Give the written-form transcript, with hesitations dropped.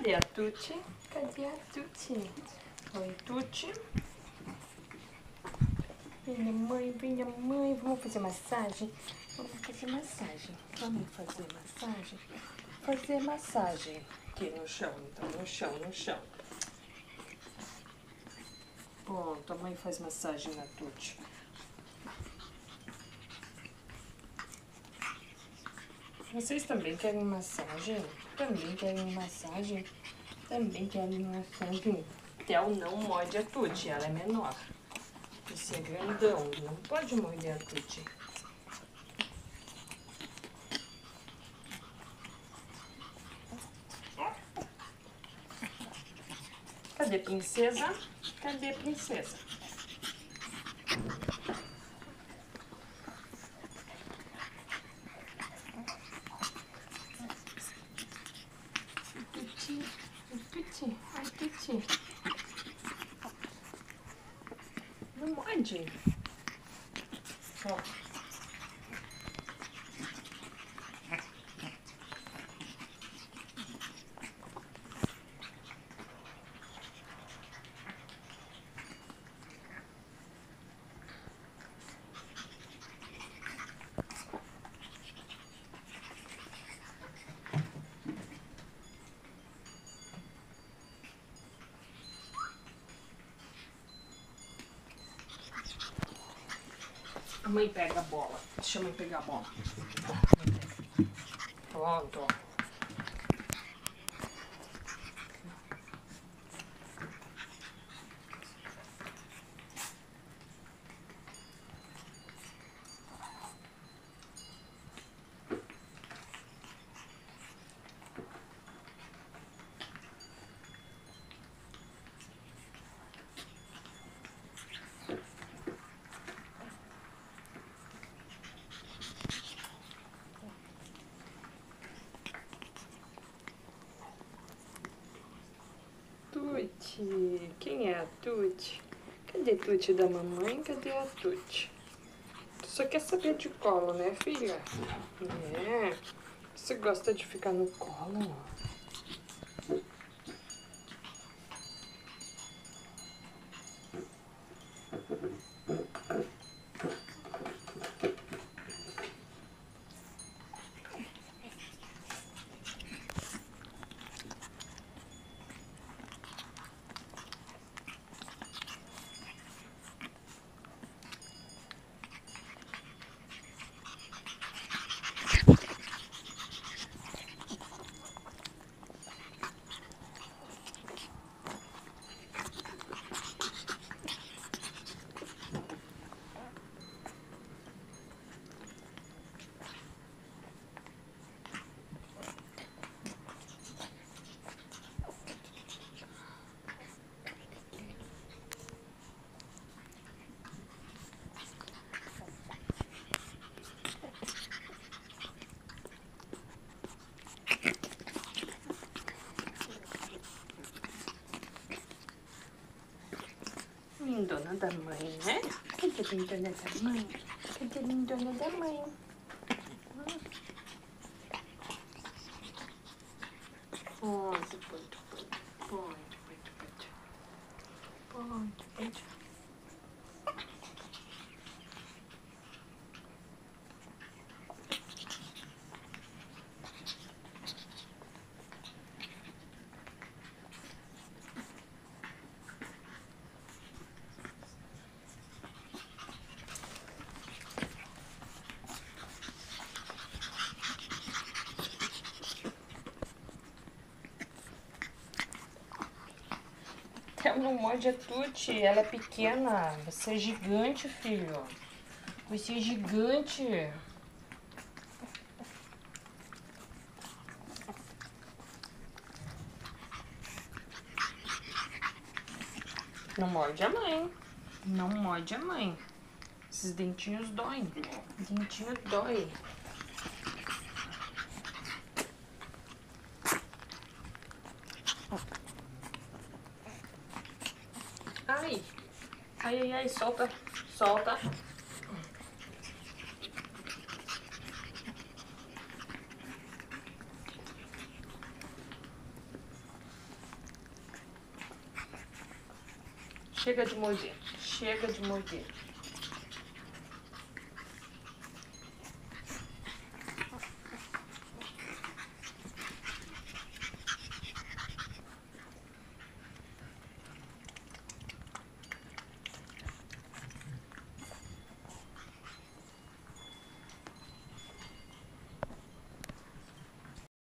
Cadê a Tuti? Cadê a Tuti? Oi, Tuti. Venha, mãe, venha, mãe. Vamos fazer massagem? Vamos fazer massagem. Vamos fazer massagem? Fazer massagem. Aqui no chão, então. No chão, no chão. Pronto, a mãe faz massagem na Tuti. Vocês também querem massagem? Também querem massagem? Também querem massagem? Theo não morde a Tuti, ela é menor. Esse é grandão, não pode morder a Tuti. Cadê princesa? Cadê princesa? Tuti, Tuti, ai Tuti. Não morde. Ó. A mãe pega a bola. Deixa a mãe pegar a bola. Pronto. Tuti, quem é a Tuti? Cadê a Tuti da mamãe? Cadê a Tuti? Tu só quer saber de colo, né, filha? É. Você gosta de ficar no colo? Lindona da mãe, né? Cadê a lindona da mãe? Cadê a lindona da mãe? Pode, pode, pode, pode, pode, pode, pode. Theo não morde a Tuti, ela é pequena. Você é gigante, filho. Você é gigante. Não morde a mãe. Não morde a mãe. Esses dentinhos doem. Dentinho dói. Ai. Ai, ai, ai, solta. Solta. Chega de morder. Chega de morder.